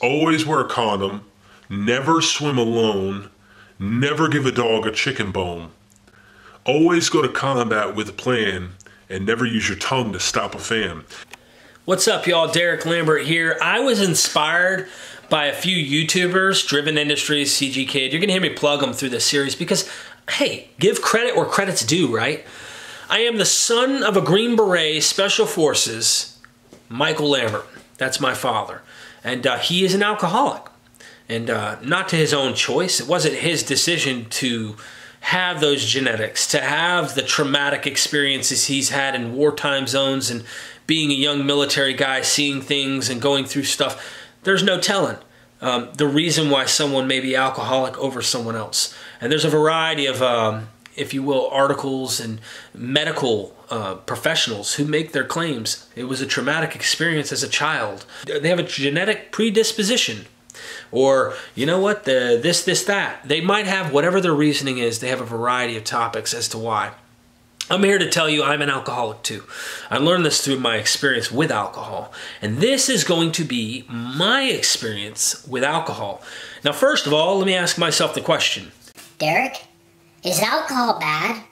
Always wear a condom. Never swim alone. Never give a dog a chicken bone. Always go to combat with a plan, and never use your tongue to stop a fan. What's up, y'all? Derek Lambert here. I was inspired by a few YouTubers, Driven Industries, CG Kid. You're gonna hear me plug them through this series because, hey, give credit where credit's due, right? I am the son of a Green Beret, Special Forces, Michael Lambert. That's my father. And he is an alcoholic. And not to his own choice. It wasn't his decision to have those genetics, to have the traumatic experiences he's had in wartime zones and being a young military guy, seeing things and going through stuff. There's no telling the reason why someone may be alcoholic over someone else. And there's a variety of, if you will, articles and medical professionals who make their claims. It was a traumatic experience as a child. They have a genetic predisposition. Or, you know what, this, that. They might have whatever their reasoning is. They have a variety of topics as to why. I'm here to tell you I'm an alcoholic too. I learned this through my experience with alcohol. And this is going to be my experience with alcohol. Now, first of all, let me ask myself the question. Derek, is alcohol bad?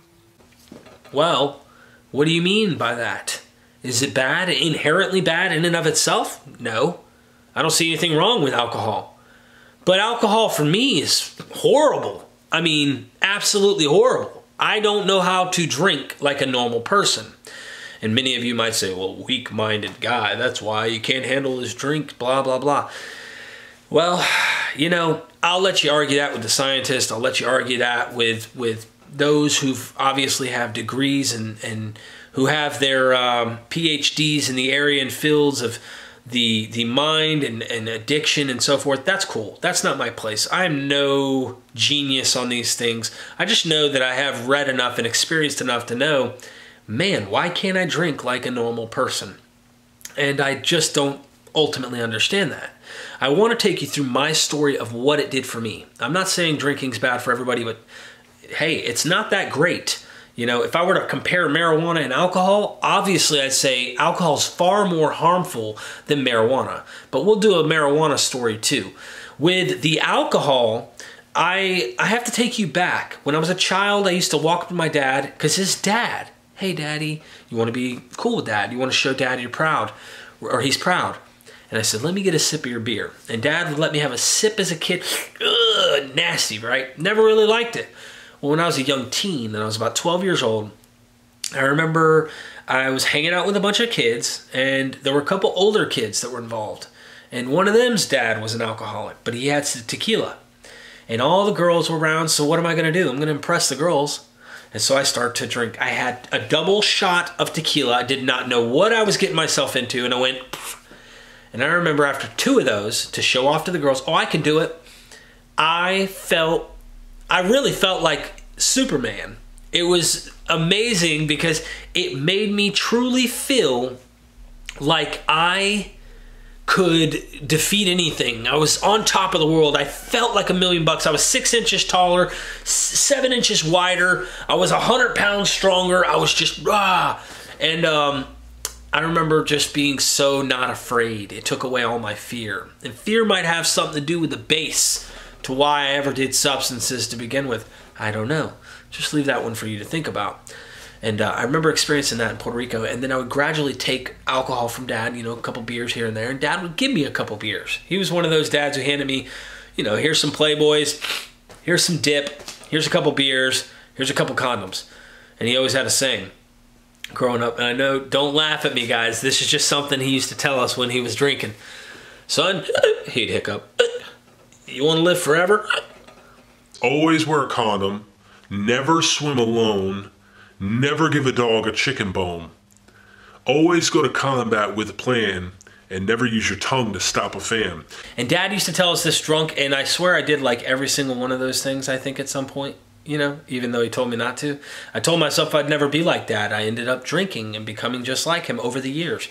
Well, what do you mean by that? Is it bad, inherently bad in and of itself? No. I don't see anything wrong with alcohol. But alcohol for me is horrible. I mean, absolutely horrible. I don't know how to drink like a normal person. And many of you might say, well, weak-minded guy, that's why you can't handle his drink, blah, blah, blah. Well, you know, I'll let you argue that with the scientists. I'll let you argue that with those who obviously have degrees and who have their PhDs in the area and fields of the mind and addiction and so forth. That's cool. That's not my place. I am no genius on these things. I just know that I have read enough and experienced enough to know, man, why can't I drink like a normal person? And I just don't ultimately understand that. I want to take you through my story of what it did for me. I'm not saying drinking's bad for everybody, but hey, it's not that great. You know, if I were to compare marijuana and alcohol, obviously I'd say alcohol is far more harmful than marijuana. But we'll do a marijuana story too. With the alcohol, I have to take you back. When I was a child, I used to walk up to my dad because his dad, hey daddy, you want to be cool with dad? You want to show dad you're proud, or he's proud. And I said, let me get a sip of your beer. And dad would let me have a sip as a kid. Ugh, nasty, right? Never really liked it. Well, when I was a young teen, and I was about 12 years old, I remember I was hanging out with a bunch of kids, and there were a couple older kids that were involved. And one of them's dad was an alcoholic, but he had tequila. And all the girls were around, so what am I going to do? I'm going to impress the girls. And so I started to drink. I had a double shot of tequila. I did not know what I was getting myself into, and I went, pfft. And I remember after 2 of those, to show off to the girls, oh, I can do it, I really felt like Superman. It was amazing because it made me truly feel like I could defeat anything. I was on top of the world. I felt like $1 million. I was 6 inches taller, 7 inches wider. I was 100 pounds stronger. I was just rah. And I remember just being so not afraid. It took away all my fear. And fear might have something to do with the base to why I ever did substances to begin with. I don't know. Just leave that one for you to think about. And I remember experiencing that in Puerto Rico. And then I would gradually take alcohol from dad, you know, a couple beers here and there. And dad would give me a couple beers. He was one of those dads who handed me, you know, here's some Playboys, here's some dip, here's a couple beers, here's a couple condoms. And he always had a saying growing up. And I know, don't laugh at me, guys. This is just something he used to tell us when he was drinking. Son, he'd hiccup. You want to live forever? Always wear a condom. Never swim alone. Never give a dog a chicken bone. Always go to combat with a plan, and never use your tongue to stop a fan. And dad used to tell us this drunk, and I swear I did like every single one of those things, I think, at some point, you know, even though he told me not to. I told myself I'd never be like dad. I ended up drinking and becoming just like him over the years.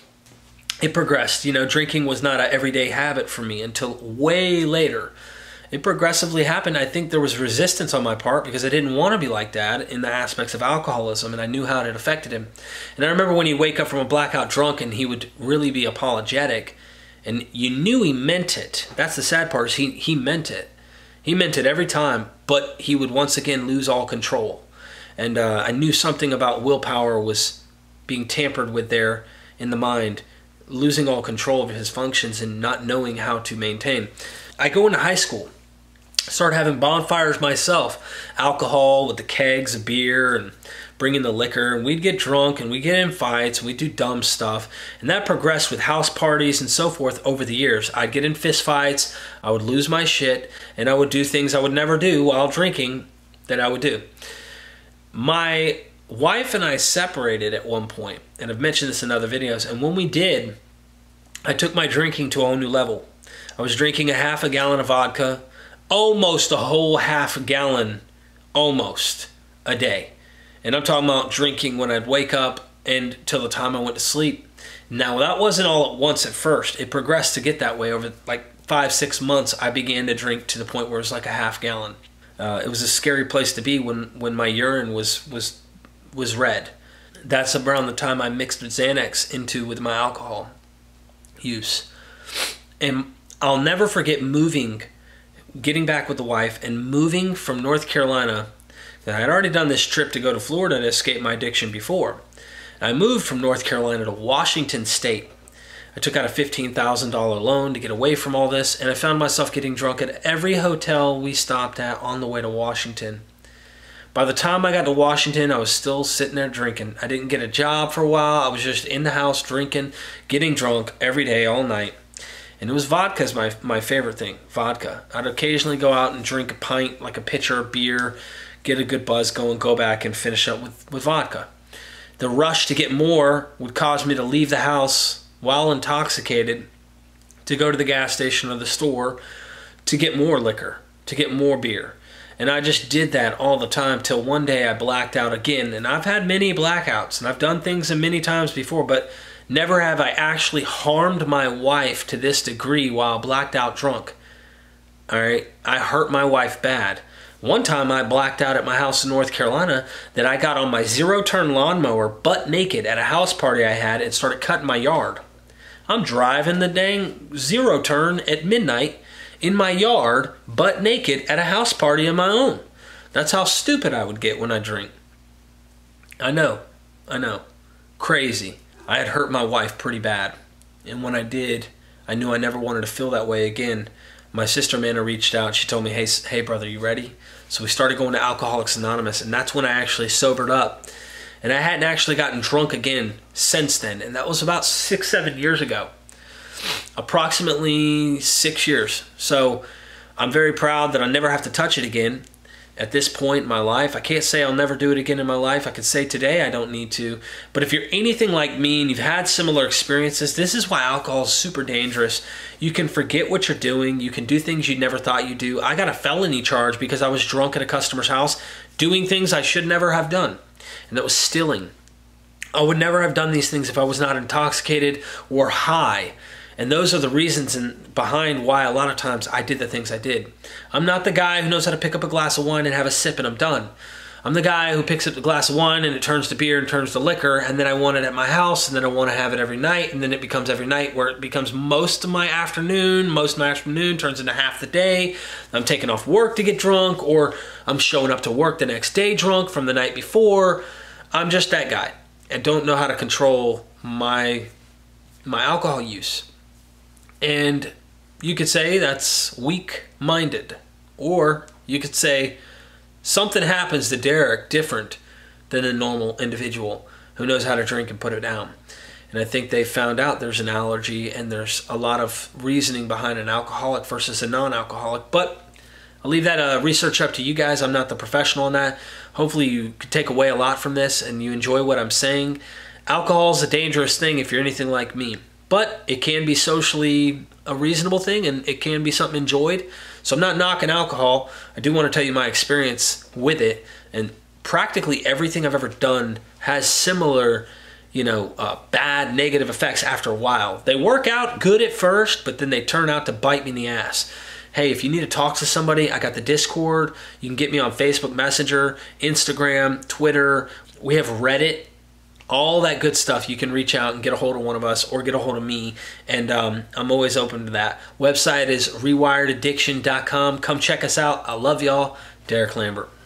It progressed. You know, drinking was not an everyday habit for me until way later. It progressively happened. I think there was resistance on my part because I didn't want to be like dad in the aspects of alcoholism, and I knew how it affected him. And I remember when he'd wake up from a blackout drunk and he would really be apologetic, And you knew he meant it. That's the sad part, is he meant it. He meant it every time, but he would once again lose all control. And I knew something about willpower was being tampered with there in the mind, losing all control of his functions and not knowing how to maintain. I go into high school, start having bonfires myself, alcohol with the kegs of beer and bringing the liquor, and we'd get drunk and we'd get in fights and we'd do dumb stuff, and that progressed with house parties and so forth over the years. I'd get in fist fights, I would lose my shit, and I would do things I would never do while drinking that I would do. My wife and I separated at one point, and I've mentioned this in other videos, and when we did, I took my drinking to a whole new level. I was drinking a half a gallon of vodka, almost a whole half a gallon, almost, a day. And I'm talking about drinking when I'd wake up and till the time I went to sleep. Now, that wasn't all at once at first. It progressed to get that way. Over like 5-6 months, I began to drink to the point where it was like a half gallon. It was a scary place to be when my urine was red. That's around the time I mixed Xanax into with my alcohol use. And I'll never forget getting back with the wife and moving from North Carolina. I had already done this trip to go to Florida to escape my addiction before. I moved from North Carolina to Washington State. I took out a $15,000 loan to get away from all this, and I found myself getting drunk at every hotel we stopped at on the way to Washington. By the time I got to Washington, I was still sitting there drinking. I didn't get a job for a while. I was just in the house drinking, getting drunk every day, all night. And it was vodka is my favorite thing, vodka. I'd occasionally go out and drink a pint, like a pitcher of beer, get a good buzz going, go back and finish up with vodka. The rush to get more would cause me to leave the house while intoxicated to go to the gas station or the store to get more liquor, to get more beer. And I just did that all the time till one day I blacked out again. And I've had many blackouts and I've done things many times before, but never have I actually harmed my wife to this degree while blacked out drunk. All right, I hurt my wife bad. One time I blacked out at my house in North Carolina that I got on my zero-turn lawnmower butt naked at a house party I had and started cutting my yard. I'm driving the dang zero-turn at midnight in my yard butt naked at a house party of my own. That's how stupid I would get when I drink. I know. Crazy. I had hurt my wife pretty bad. And when I did, I knew I never wanted to feel that way again. My sister Amanda reached out. She told me, hey brother, you ready? So we started going to Alcoholics Anonymous, and that's when I actually sobered up. And I hadn't actually gotten drunk again since then, and that was about 6-7 years ago. Approximately 6 years. So I'm very proud that I never have to touch it again. At this point in my life, I can't say I'll never do it again in my life. I could say today I don't need to. But if you're anything like me and you've had similar experiences, this is why alcohol is super dangerous. You can forget what you're doing. You can do things you never thought you'd do. I got a felony charge because I was drunk at a customer's house doing things I should never have done. And that was stealing. I would never have done these things if I was not intoxicated or high. And those are the reasons behind why a lot of times I did the things I did. I'm not the guy who knows how to pick up a glass of wine and have a sip and I'm done. I'm the guy who picks up the glass of wine and it turns to beer and turns to liquor, and then I want it at my house, and then I want to have it every night, and then it becomes every night where it becomes most of my afternoon. Most of my afternoon turns into half the day. I'm taking off work to get drunk, or I'm showing up to work the next day drunk from the night before. I'm just that guy. I don't know how to control my alcohol use. And you could say that's weak-minded. Or you could say something happens to Derek different than a normal individual who knows how to drink and put it down. And I think they found out there's an allergy and there's a lot of reasoning behind an alcoholic versus a non-alcoholic. But I'll leave that research up to you guys. I'm not the professional on that. Hopefully you could take away a lot from this and you enjoy what I'm saying. Alcohol is a dangerous thing if you're anything like me. But it can be socially a reasonable thing, and it can be something enjoyed. So I'm not knocking alcohol. I do want to tell you my experience with it. And practically everything I've ever done has similar, bad, negative effects after a while. They work out good at first, but then they turn out to bite me in the ass. Hey, if you need to talk to somebody, I got the Discord. You can get me on Facebook Messenger, Instagram, Twitter. We have Reddit. all that good stuff. You can reach out and get a hold of one of us or get a hold of me, and I'm always open to that. Website is rewiredaddiction.com. Come check us out. I love y'all. Derek Lambert.